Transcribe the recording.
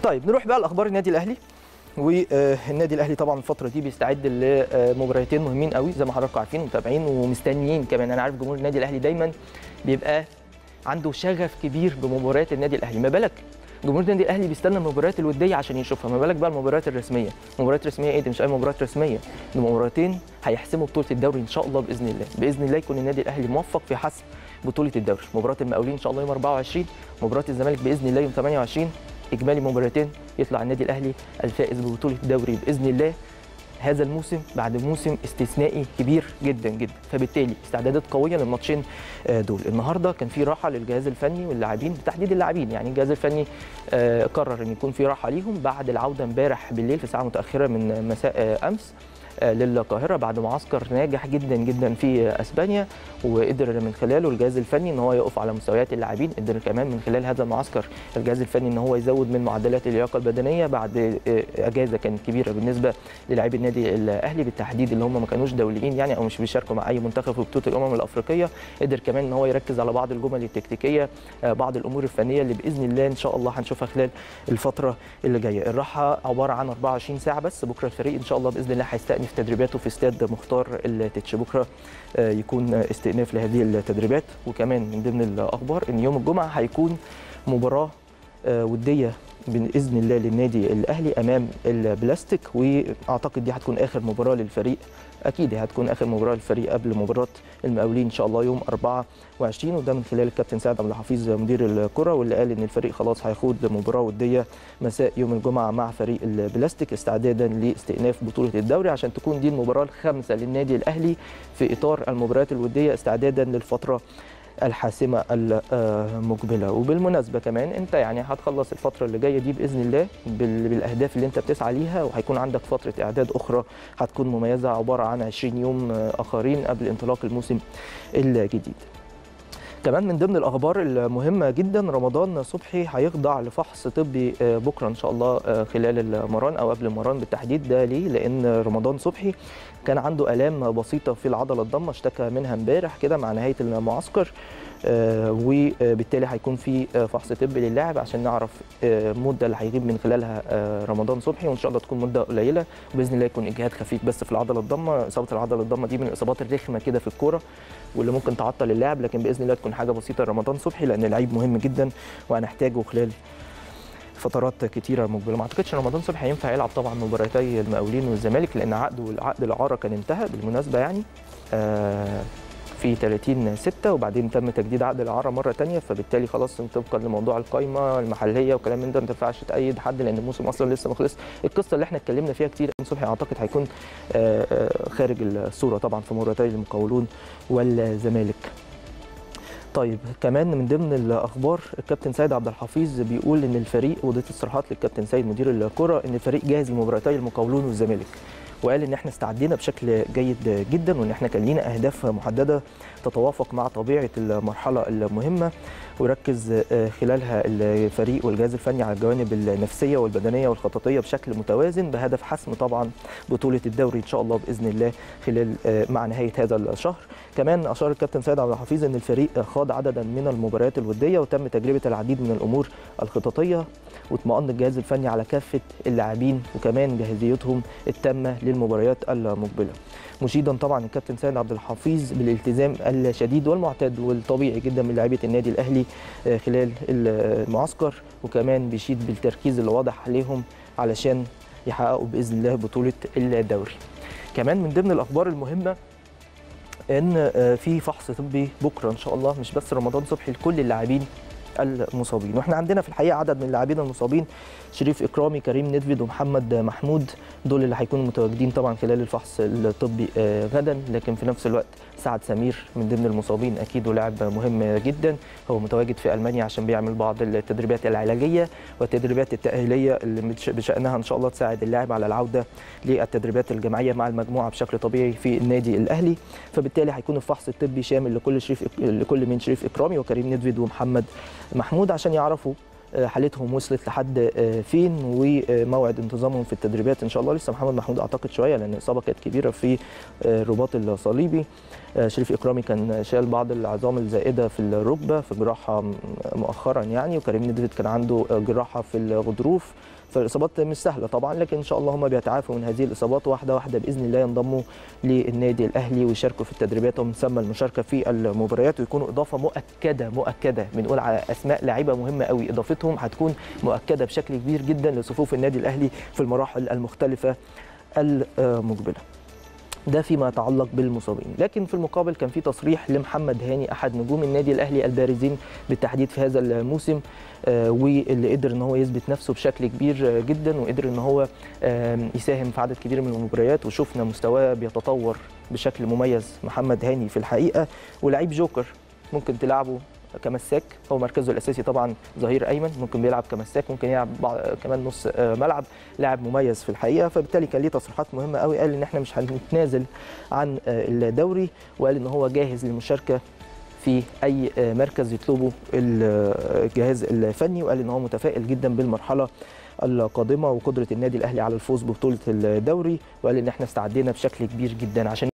طيب نروح بقى لاخبار النادي الاهلي. والنادي الاهلي طبعا الفتره دي بيستعد لمباراتين مهمين قوي زي ما حضراتكم عارفين ومتابعين ومستنيين كمان. انا عارف جمهور النادي الاهلي دايما بيبقى عنده شغف كبير بمباريات النادي الاهلي، ما بالك جمهور النادي الاهلي بيستنى المباريات الوديه عشان يشوفها، ما بالك بقى المباريات الرسميه. مباريات رسميه ايه دي؟ مش اي مباريات رسميه، دي مباراتين هيحسموا بطوله الدوري ان شاء الله باذن الله. باذن الله يكون النادي الاهلي موفق في حسم بطوله الدوري. مباراه المقاولين ان شاء الله يوم 24، مباراه الزمالك باذن الله يوم 28. اجمالي مباراتين يطلع النادي الاهلي الفائز ببطوله الدوري باذن الله هذا الموسم بعد موسم استثنائي كبير جدا جدا. فبالتالي استعدادات قويه للماتشين دول. النهارده كان في راحه للجهاز الفني واللاعبين، بتحديد اللاعبين يعني الجهاز الفني قرر ان يكون في راحه ليهم بعد العوده امبارح بالليل في ساعه متاخره من مساء امس للقاهره بعد معسكر ناجح جدا جدا في اسبانيا، وقدر من خلاله الجهاز الفني ان هو يقف على مستويات اللاعبين. قدر كمان من خلال هذا المعسكر الجهاز الفني ان هو يزود من معدلات اللياقه البدنيه بعد اجازه كانت كبيره بالنسبه للاعبي النادي الاهلي بالتحديد اللي هم ما كانوش دوليين يعني او مش بيشاركوا مع اي منتخب في بطوله الامم الافريقيه. قدر كمان ان هو يركز على بعض الجمل التكتيكيه، بعض الامور الفنيه اللي باذن الله ان شاء الله هنشوفها خلال الفتره اللي جايه. الراحه عباره عن 24 ساعه بس. بكره الفريق ان شاء الله باذن الله هيستأنف تدريباته في استاد مختار التتش. بكره يكون استئناف لهذه التدريبات. وكمان من ضمن الاخبار ان يوم الجمعه هيكون مباراه وديه باذن الله للنادي الاهلي امام البلاستيك، واعتقد دي هتكون اخر مباراه للفريق، اكيد هتكون اخر مباراه للفريق قبل مباراه المقاولين ان شاء الله يوم 24. وده من خلال الكابتن سعد عبد الحفيظ مدير الكره واللي قال ان الفريق خلاص هيخوض مباراه وديه مساء يوم الجمعه مع فريق البلاستيك استعدادا لاستئناف بطوله الدوري عشان تكون دي المباراه الخامسه للنادي الاهلي في اطار المباريات الوديه استعدادا للفتره الحاسمه المقبله. وبالمناسبه كمان انت يعني هتخلص الفتره اللي جايه دي باذن الله بالاهداف اللي انت بتسعى ليها، وهيكون عندك فتره اعداد اخرى هتكون مميزه عباره عن 20 يوم اخرين قبل انطلاق الموسم الجديد. كمان من ضمن الاخبار المهمه جدا رمضان صبحي هيخضع لفحص طبي بكره ان شاء الله خلال المران او قبل المران بالتحديد. ده ليه؟ لان رمضان صبحي كان عنده الام بسيطه في العضله الضمه اشتكى منها امبارح كده مع نهايه المعسكر، وبالتالي هيكون في فحص طبي للاعب عشان نعرف المده اللي هيغيب من خلالها رمضان صبحي، وان شاء الله تكون مده قليله باذن الله. يكون اجهاد خفيف بس في العضله الضمه. اصابه العضله الضمه دي من الاصابات الرخمه كده في الكوره واللي ممكن تعطل اللاعب، لكن باذن الله تكون حاجه بسيطه لرمضان صبحي لان لعيب مهم جدا وهنحتاجه خلال فترات كتيره مقبله. ما اعتقدش رمضان صبحي هينفع يلعب طبعا مباراتي المقاولين والزمالك لان عقد الاعاره كان انتهى بالمناسبه يعني في 30/6 وبعدين تم تجديد عقد الاعاره مره ثانيه، فبالتالي خلاص طبقا لموضوع القايمه المحليه وكلام من ده ما تنفعش تأيد حد لان الموسم اصلا لسه ما خلص. القصه اللي احنا اتكلمنا فيها كتير صبحي اعتقد هيكون خارج الصوره طبعا في مباراتي المقاولون والزمالك. طيب كمان من ضمن الاخبار الكابتن سيد عبد الحفيظ بيقول ان الفريق وضيت تصريحات للكابتن سيد مدير الكره ان الفريق جاهز لمباراتي المقاولون والزمالك، وقال ان احنا استعدينا بشكل جيد جدا وان احنا كان لينا اهداف محدده تتوافق مع طبيعه المرحله المهمه، وركز خلالها الفريق والجهاز الفني على الجوانب النفسيه والبدنيه والخططيه بشكل متوازن بهدف حسم طبعا بطوله الدوري ان شاء الله باذن الله خلال مع نهايه هذا الشهر. كمان اشار الكابتن سيد عبد الحفيظ ان الفريق خاض عددا من المباريات الوديه وتم تجربه العديد من الامور الخططيه، واطمأن الجهاز الفني على كافه اللاعبين وكمان جاهزيتهم التامه للمباريات المقبله. مشيدا طبعا الكابتن سيد عبد الحفيظ بالالتزام الشديد والمعتاد والطبيعي جدا من لاعيبه النادي الاهلي خلال المعسكر، وكمان بيشيد بالتركيز اللي واضح عليهم علشان يحققوا باذن الله بطوله الدوري. كمان من ضمن الاخبار المهمه ان في فحص طبي بكره ان شاء الله مش بس رمضان صبحي لكل اللاعبين المصابين، واحنا عندنا في الحقيقه عدد من اللاعبين المصابين شريف اكرامي كريم ندفد ومحمد محمود دول اللي هيكونوا متواجدين طبعا خلال الفحص الطبي غدا، لكن في نفس الوقت سعد سمير من ضمن المصابين اكيد ولاعب مهم جدا هو متواجد في المانيا عشان بيعمل بعض التدريبات العلاجيه والتدريبات التاهيليه اللي بشانها ان شاء الله تساعد اللاعب على العوده للتدريبات الجماعيه مع المجموعه بشكل طبيعي في النادي الاهلي، فبالتالي هيكون الفحص الطبي شامل لكل من شريف اكرامي وكريم ندفد ومحمد محمود عشان يعرفوا حالتهم وصلت لحد فين وموعد انتظامهم في التدريبات ان شاء الله. لسه محمد محمود اعتقد شويه لان الاصابه كانت كبيره في الرباط الصليبي. شريف اكرامي كان شال بعض العظام الزائده في الركبه في جراحه مؤخرا يعني، وكريم ندفد كان عنده جراحه في الغضروف. فالاصابات مش سهله طبعا، لكن ان شاء الله هم بيتعافوا من هذه الاصابات واحده واحده باذن الله، ينضموا للنادي الاهلي ويشاركوا في التدريبات ومن ثم المشاركه في المباريات، ويكونوا اضافه مؤكده. بنقول على اسماء لاعيبه مهمه قوي، اضافتهم هتكون مؤكده بشكل كبير جدا لصفوف النادي الاهلي في المراحل المختلفه المقبله. ده فيما يتعلق بالمصابين. لكن في المقابل كان في تصريح لمحمد هاني احد نجوم النادي الاهلي البارزين بالتحديد في هذا الموسم، واللي قدر ان هو يثبت نفسه بشكل كبير جدا، وقدر ان هو يساهم في عدد كبير من المباريات، وشفنا مستواه بيتطور بشكل مميز. محمد هاني في الحقيقه ولاعيب جوكر، ممكن تلعبه كمساك، هو مركزه الاساسي طبعا ظهير ايمن، ممكن بيلعب كمساك، ممكن يلعب كمان نص ملعب، لاعب مميز في الحقيقه. فبالتالي كان ليه تصريحات مهمه قوي، قال ان احنا مش هنتنازل عن الدوري، وقال ان هو جاهز للمشاركه في اي مركز يطلبه الجهاز الفني، وقال ان هو متفائل جدا بالمرحله القادمه وقدره النادي الاهلي على الفوز ببطوله الدوري، وقال ان احنا استعدينا بشكل كبير جدا عشان